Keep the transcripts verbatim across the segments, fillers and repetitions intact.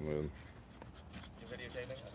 Well, You videotaping? Okay.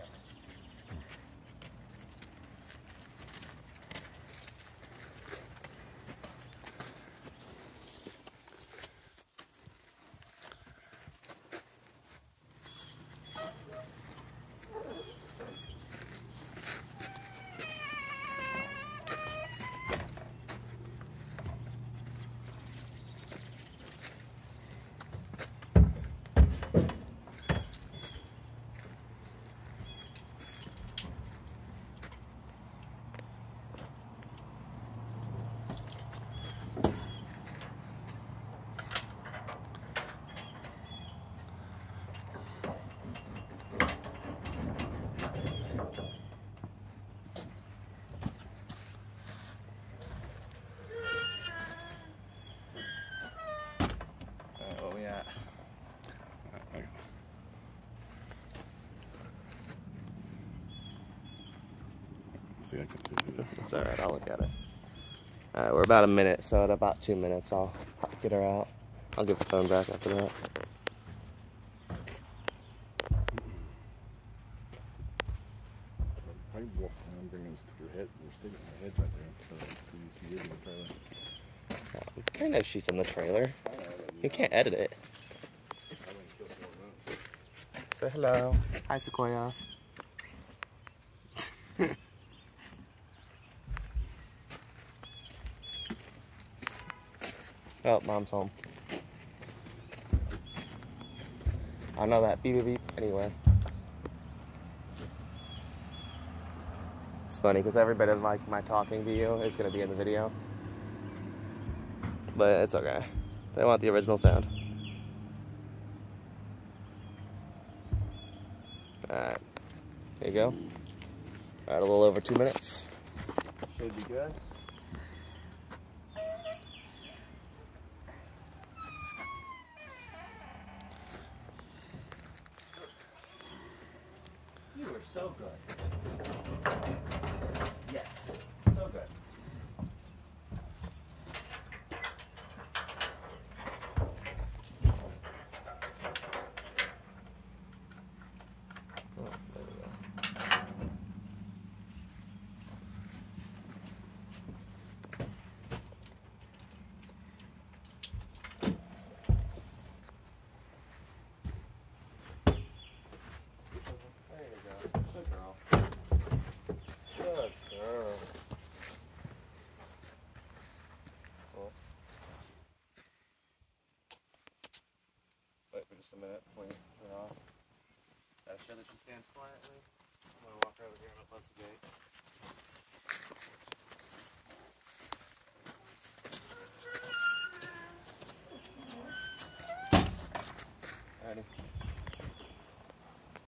Oh yeah. See, I can see it. It's alright, I'll look at it. Alright, we're about a minute, so at about two minutes I'll get her out. I'll give the phone back after that. Probably walk around, bring this to your head. We're sticking my head right there, so see, she is in the trailer. I know she's in the trailer. You can't edit it. Say hello. Hi, Sequoia. Oh, mom's home. I know that. Beep, beep, beep. Anyway. It's funny because every bit of like my talking to you is going to be in the video. But it's okay. They want the original sound. Alright. There you go. Alright, a little over two minutes. Should be good. You are so good. Yes, so good. Oh, there we go. There you go. Good girl. Good girl. Cool. Wait for just a minute before you turn off. Make sure that she stands quietly. I'm gonna walk her over here and close the gate. Alrighty.